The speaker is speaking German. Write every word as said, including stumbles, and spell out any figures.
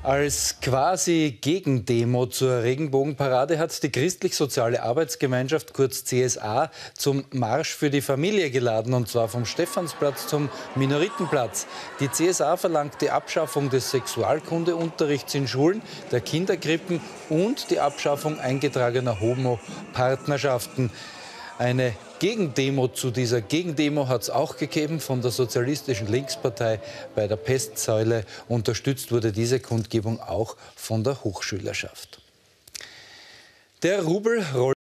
Als quasi Gegendemo zur Regenbogenparade hat die Christlich-Soziale Arbeitsgemeinschaft, kurz C S A, zum Marsch für die Familie geladen, und zwar vom Stephansplatz zum Minoritenplatz. Die C S A verlangt die Abschaffung des Sexualkundeunterrichts in Schulen, der Kinderkrippen und die Abschaffung eingetragener Homo-Partnerschaften. Eine Gegendemo zu dieser Gegendemo hat es auch gegeben von der Sozialistischen Linkspartei bei der Pestsäule. Unterstützt wurde diese Kundgebung auch von der Hochschülerschaft. Der Rubel rollt